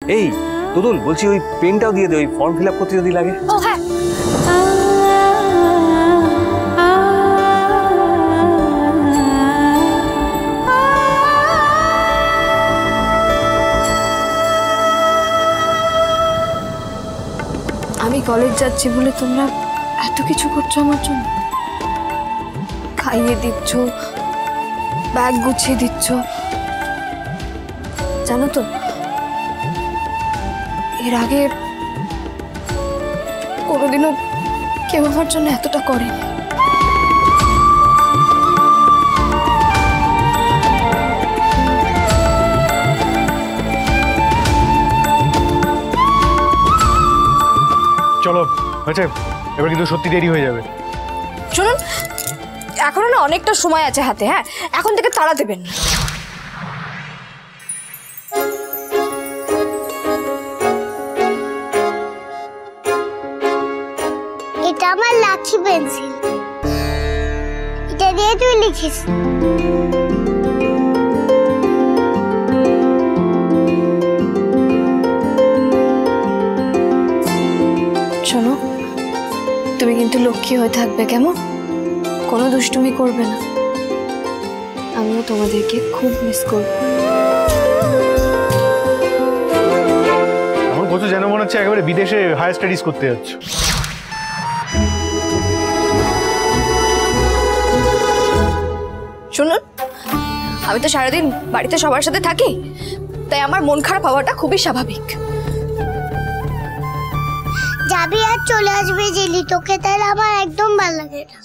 এই তুতুল বলছি ওই পেনটাও দিয়ে দে, ওই ফর্ম ফিল আপ করতে যদি লাগে। ও হ্যাঁ, আমি কলেজ যাচ্ছি বলে তোমরা এত কিছু করছো আমার জন্য। খাইয়ে দিচ্ছ, ব্যাগ গুছিয়ে দিচ্ছ। জানো তো এর আগে কোনোদিনও কেউ আমার জন্য এতটা করেনি। চলো আচ্ছা, এবার কিন্তু সত্যি দেরি হয়ে যাবে। শুনুন, এখনো না অনেকটা সময় আছে হাতে। হ্যাঁ, এখন থেকে তাড়া দেবেন। এটা আমার লাকি পেন্সিল, এটা দিয়ে তুই লিখিস। শোনো, তুমি কিন্তু লক্ষ্মী হয়ে থাকবে, কেমন? কোনো দুষ্টুমি করবে না। আমিও তোমাদেরকে খুব মিস করব। আমার কত যেন মনে হচ্ছে একেবারে বিদেশে হায়ার স্টাডিজ করতে যাচ্ছ। শুনুন, আমি তো সারাদিন বাড়িতে সবার সাথে থাকি, তাই আমার মন খারাপ হওয়াটা খুবই স্বাভাবিক। যাবি আর চলে আসবি জেলি, তোকে তাহলে আমার একদম ভালো লাগে না।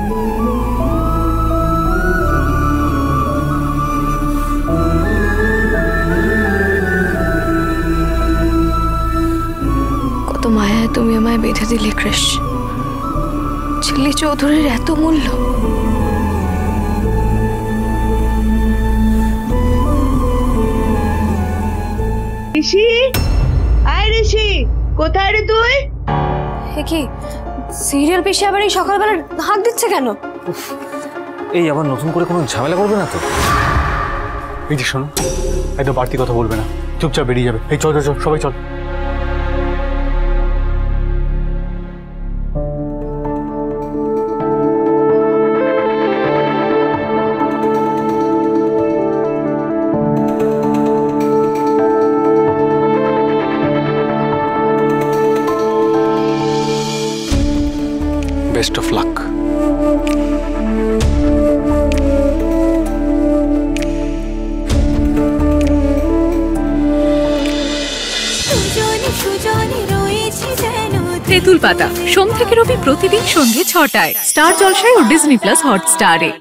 কত মায়ায় তুমি আমায় বেঁধে দিলে কৃষ। ছেলে চৌধুরীর এত মূল্য। ঋষি, আয় ঋষি, কোথায় রে তুই? কি সিরিয়াল পেশে আবার এই সকালবেলা হাঁক দিচ্ছে কেন? এই আবার নতুন করে কোনো ঝামেলা করবে না তো? এই যে শোনো, একদম বাড়তি কথা বলবে না, চুপচাপ বেরিয়ে যাবে। এই চল চল, সবাই চল। Best of luck. তেঁতুলপাতা সোম থেকে রবি প্রতিদিন সন্ধ্যে ৬টায় স্টার জলসায় ও ডিজনি প্লাস হটস্টারে।